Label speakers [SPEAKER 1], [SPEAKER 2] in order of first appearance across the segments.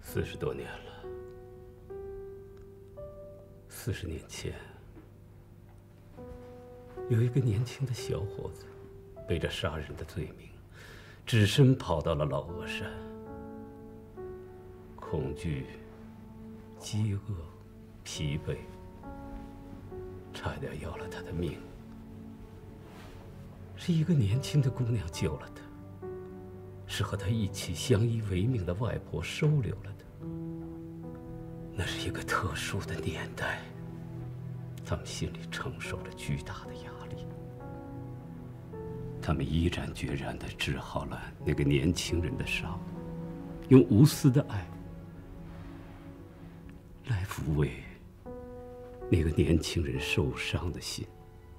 [SPEAKER 1] 40多年了。40年前，有一个年轻的小伙子，背着杀人的罪名，只身跑到了老鹅山。恐惧、饥饿、疲惫，差点要了他的命。是一个年轻的姑娘救了他，是和他一起相依为命的外婆收留了他。那是一个特殊的年代，他们心里承受着巨大的压力。他们毅然决然地治好了那个年轻人的伤，用无私的爱来抚慰那个年轻人受伤的心。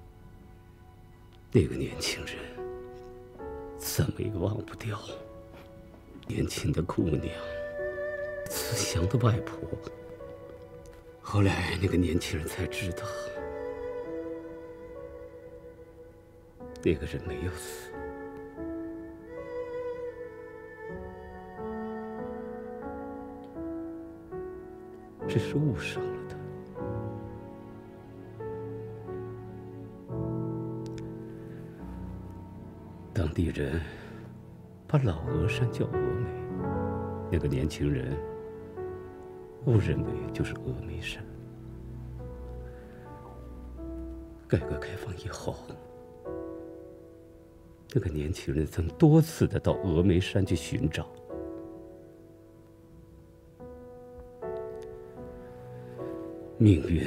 [SPEAKER 1] 那个年轻人怎么也忘不掉年轻的姑娘，慈祥的外婆。后来那个年轻人才知道，那个人没有死，只是误伤了他。当地人把老鹅山叫峨眉，那个年轻人误认为就是峨眉山。改革开放以后，那个年轻人曾多次的到峨眉山去寻找。命运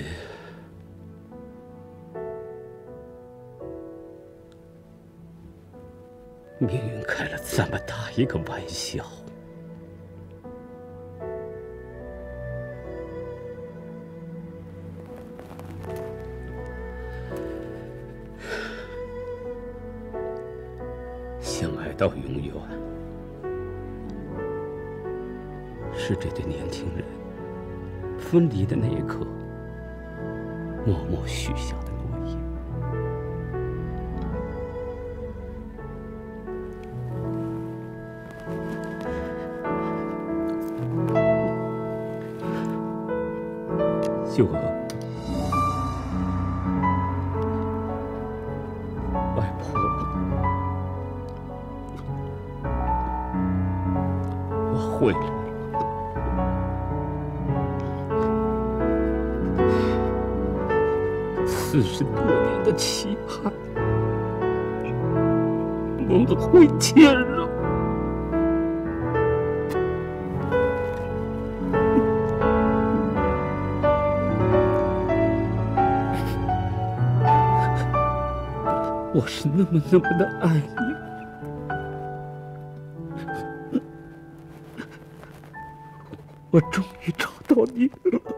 [SPEAKER 1] 开了这么大一个玩笑。相爱到永远，是这对年轻人分离的那一刻默默许下的诺言。秀娥，外婆，我回来了。40多年的期盼，梦回天了。我是那么的爱你，我终于找到你了。